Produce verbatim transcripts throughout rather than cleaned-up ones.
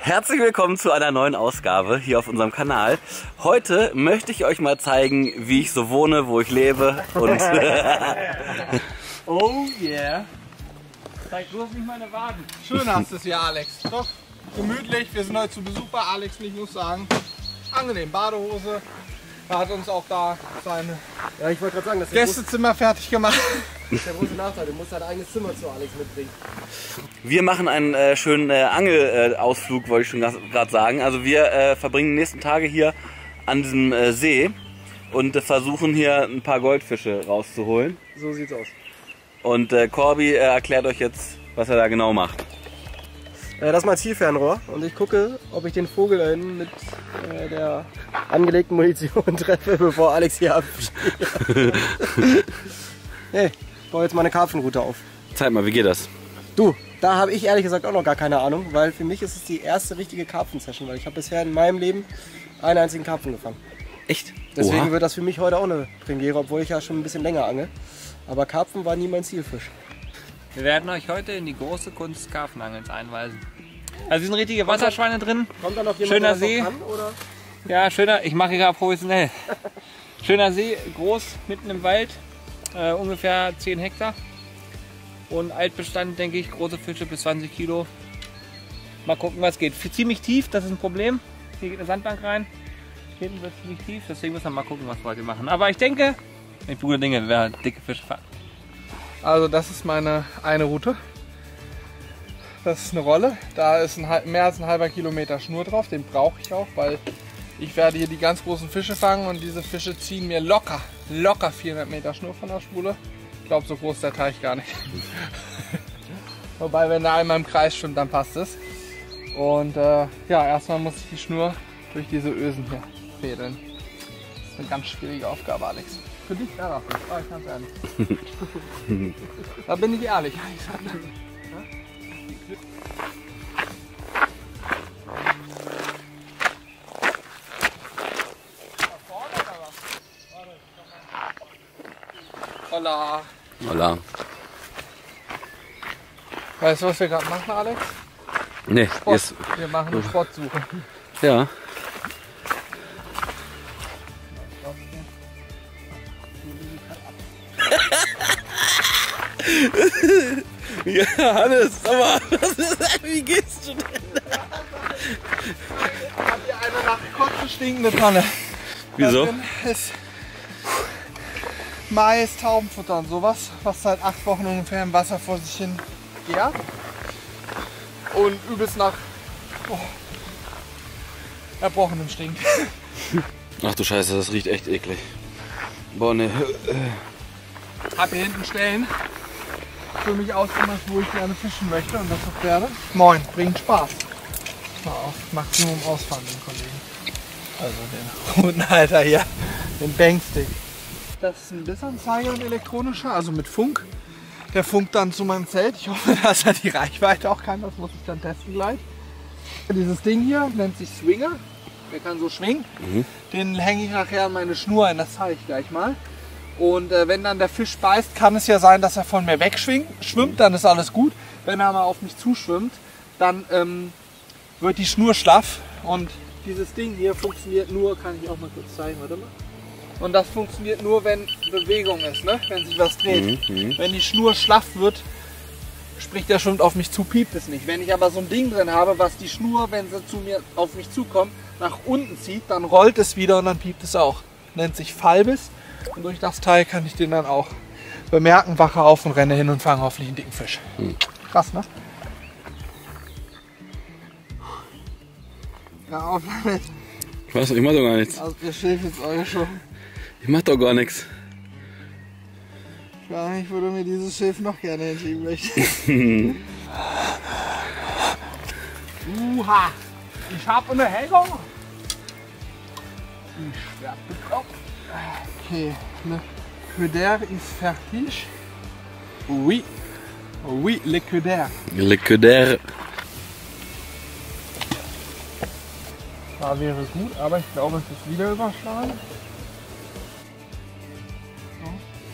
Herzlich willkommen zu einer neuen Ausgabe hier auf unserem Kanal. Heute möchte ich euch mal zeigen, wie ich so wohne, wo ich lebe und... Oh yeah. Zeig bloß nicht meine Waden. Schön hast du es hier, Alex. Doch, gemütlich. Wir sind heute zu Besuch bei Alex und ich muss sagen, angenehm. Badehose. Er hat uns auch da seine ja, ich wollte gerade sagen, das Gästezimmer fertig gemacht. Das ist der große Nachteil, du musst dein eigenes Zimmer zu Alex mitbringen. Wir machen einen äh, schönen äh, Angelausflug, wollte ich schon gerade sagen. Also wir äh, verbringen die nächsten Tage hier an diesem äh, See und äh, versuchen hier ein paar Goldfische rauszuholen. So sieht's aus. Und äh, Corby äh, erklärt euch jetzt, was er da genau macht. Äh, das ist mein Zielfernrohr und ich gucke, ob ich den Vogel da hinten mit äh, der angelegten Munition treffe, bevor Alex hier abschießt. Hey, ich baue jetzt mal eine Karpfenroute auf. Zeig mal, wie geht das? Du, da habe ich ehrlich gesagt auch noch gar keine Ahnung, weil für mich ist es die erste richtige Karpfen-Session, weil ich habe bisher in meinem Leben einen einzigen Karpfen gefangen. Echt? Deswegen Oha. wird das für mich heute auch eine Premiere, obwohl ich ja schon ein bisschen länger angel. Aber Karpfen war nie mein Zielfisch. Wir werden euch heute in die große Kunst Karpfenangelns einweisen. Also sind richtige Wasserschweine drin. Kommt da noch jemand, Schöner der das See. noch kann, oder? Ja, schöner, ich mache gerade professionell. Schöner See, groß, mitten im Wald, äh, ungefähr zehn Hektar. Und Altbestand, denke ich, große Fische bis zwanzig Kilo. Mal gucken, was geht. Ziemlich tief, das ist ein Problem. Hier geht eine Sandbank rein. Hinten wird es ziemlich tief, deswegen müssen wir mal gucken, was wir heute machen. Aber ich denke, ich tue Dinge, wir werden dicke Fische fangen. Also das ist meine eine Route. Das ist eine Rolle. Da ist ein, mehr als ein halber Kilometer Schnur drauf. Den brauche ich auch, weil ich werde hier die ganz großen Fische fangen und diese Fische ziehen mir locker, locker vierhundert Meter Schnur von der Spule. Ich glaube, so groß ist der Teich gar nicht. Wobei, wenn der einmal im Kreis schwimmt, dann passt es. Und äh, ja, erstmal muss ich die Schnur durch diese Ösen hier fädeln. Das ist eine ganz schwierige Aufgabe, Alex. Für dich darauf nicht, oh, ich ganz ehrlich. Da bin ich ehrlich. Hola. Hola. Weißt du, was wir gerade machen, Alex? Nee, Sport. jetzt... Wir machen eine Sportsuche. Ja. Ja, Hannes, aber wie geht's du denn? Ich habe hier eine nach Kotze stinkende Tonne. Wieso? Da drin ist Mais, Taubenfutter und sowas, was seit acht Wochen ungefähr im Wasser vor sich hin gärt. Und übelst nach oh, Erbrochenem stinkt. Ach du Scheiße, das riecht echt eklig. Boah, ne. Hab hier hinten Stellen für mich ausgemacht, wo ich gerne fischen möchte und das auch werde. Moin, bringt Spaß. Mal auf Maximum ausfahren, den Kollegen. Also den Hodenhalter hier, den Bankstick. Das ist ein Bissanzeiger, ein elektronischer, also mit Funk. Der funkt dann zu meinem Zelt. Ich hoffe, dass er die Reichweite auch kann, das muss ich dann testen gleich. Dieses Ding hier nennt sich Swinger. Der kann so schwingen. Mhm. Den hänge ich nachher an meine Schnur ein, das zeige ich gleich mal. Und äh, wenn dann der Fisch beißt, kann es ja sein, dass er von mir wegschwimmt, schwimmt, dann ist alles gut. Wenn er mal auf mich zuschwimmt, dann ähm, wird die Schnur schlaff. Und dieses Ding hier funktioniert nur, kann ich auch mal kurz zeigen, warte mal. Und das funktioniert nur, wenn Bewegung ist, ne? Wenn sich was dreht. Mhm. Wenn die Schnur schlaff wird, sprich der schwimmt auf mich zu, piept es nicht. Wenn ich aber so ein Ding drin habe, was die Schnur, wenn sie zu mir auf mich zukommt, nach unten zieht, dann rollt es wieder und dann piept es auch. Nennt sich Fallbiss. Und durch das Teil kann ich den dann auch bemerken, wache auf und renne hin und fange hoffentlich einen dicken Fisch. Hm. Krass, ne? Ja, auf damit. Ich weiß, ich mach doch gar nichts. Also, ihr Schiff ist euer schon. Ich mach doch gar nichts. Ich weiß nicht, wo du mir dieses Schiff noch gerne hinschieben möchtest. Uha! Ich habe eine Hängung! Ich werde bekommen. Okay, le Cuder ist fertig. Oui. Oui, le Cuder. Le Cuder. Da wäre gut, aber ich glaube, es ist wieder überschlagen. So.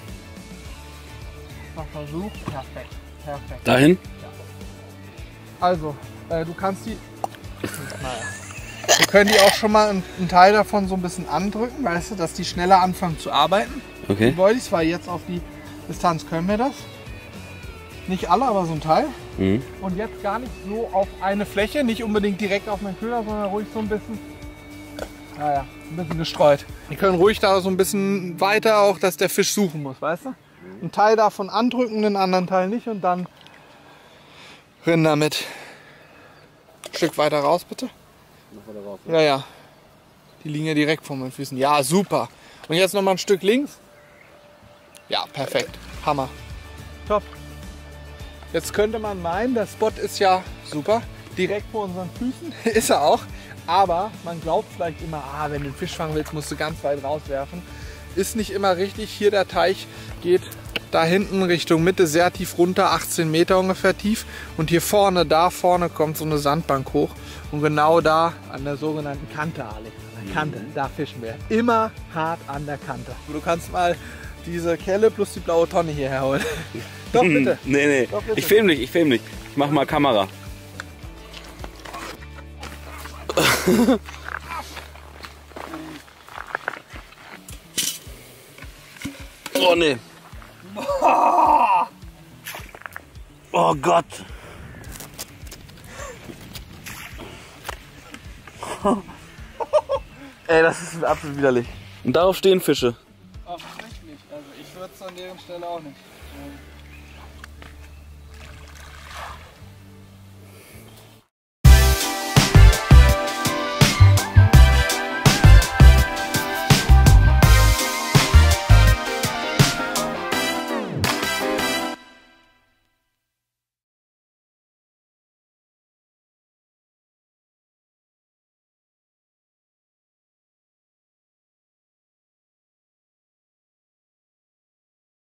Noch Versuch. Perfekt. Perfekt. Dahin? Also, äh, du kannst die Naja. Wir können die auch schon mal einen Teil davon so ein bisschen andrücken, weißt du, dass die schneller anfangen zu arbeiten. Okay. Die Boilies, weil jetzt auf die Distanz können wir das. Nicht alle, aber so ein Teil. Mhm. Und jetzt gar nicht so auf eine Fläche, nicht unbedingt direkt auf meinen Köder, sondern ruhig so ein bisschen, naja, ein bisschen gestreut. Wir können ruhig da so ein bisschen weiter auch, dass der Fisch suchen muss, weißt du? Einen Teil davon andrücken, den anderen Teil nicht und dann rennen damit. Ein Stück weiter raus, bitte. Ja, ja. Die liegen ja direkt vor meinen Füßen. Ja, super. Und jetzt noch mal ein Stück links. Ja, perfekt. Hammer. Top. Jetzt könnte man meinen, der Spot ist ja super. Direkt vor unseren Füßen. Ist er auch. Aber man glaubt vielleicht immer, ah, wenn du einen Fisch fangen willst, musst du ganz weit rauswerfen. Ist nicht immer richtig. Hier der Teich geht da hinten Richtung Mitte sehr tief runter, achtzehn Meter ungefähr tief. Und hier vorne, da vorne kommt so eine Sandbank hoch. Und genau da an der sogenannten Kante, Alex, an der Kante, da fischen wir. Immer hart an der Kante. Du kannst mal diese Kelle plus die blaue Tonne hierher holen. Doch, bitte. Nee, nee. Doch, bitte. Ich film dich, ich film dich. Ich mach mal Kamera. Oh nee. Oh Gott. Ey, das ist absolut widerlich. Und darauf stehen Fische. Ach, nicht. Also ich würde es an deren Stelle auch nicht.